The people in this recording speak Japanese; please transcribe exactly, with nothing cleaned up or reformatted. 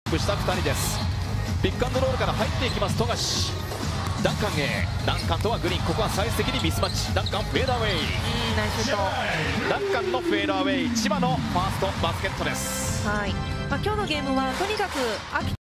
プしたふたりです。ピックアンドロールから入っていきます富樫。ダンカンへ。ダンカンとはグリーン、ここは最終的にミスマッチ。ダンカンフェードアウェイ。 ナイスシュート。 ダンカンのフェードアウェイ、千葉のファーストバスケットです。 はい、まあ、今日のゲームはとにかく秋